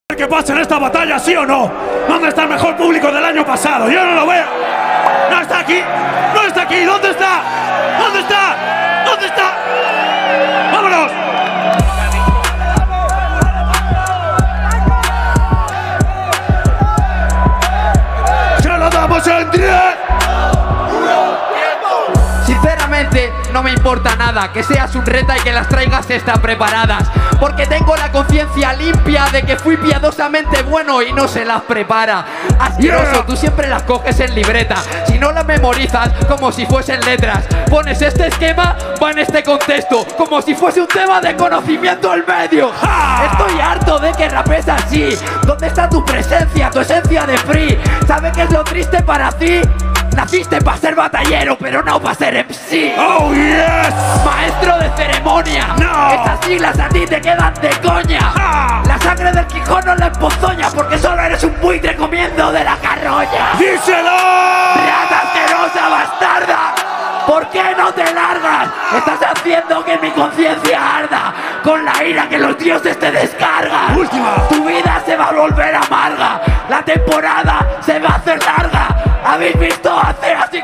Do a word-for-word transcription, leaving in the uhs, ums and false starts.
¿Qué pasa en esta batalla, sí o no? ¿Dónde está el mejor público del año pasado? Yo no lo veo. No está aquí. No está aquí. ¿Dónde está? ¿Dónde está? ¿Dónde está? ¡Vámonos! ¡Se lo damos en diez! Sinceramente, no me importa nada que seas un reta y que las traigas están preparadas, porque tengo la conciencia limpia de que fui piadosamente bueno y no se las prepara. Asqueroso, Yeah. tú siempre las coges en libreta, si no las memorizas como si fuesen letras. Pones este esquema, va en este contexto, como si fuese un tema de conocimiento al medio. ¡Ja! Estoy harto de que rapes así. ¿Dónde está tu presencia, tu esencia de free? ¿Sabe qué es lo triste para ti? Naciste para ser batallero, pero no para ser M C. ¡Oh, yes! Maestro de ceremonia. No. Estas siglas a ti te quedan de coña. ¡Ja! La sangre del Quijote no la emponzoña, porque solo eres un buitre comiendo de la carroña. ¡Díselo! ¡Rata asquerosa, bastarda! ¿Por qué no te largas? Estás haciendo que mi conciencia arda con la ira que los dioses te descargan. Última. Tu vida se va a volver amarga. La temporada se va a hacer larga. ¿Habéis visto hacer así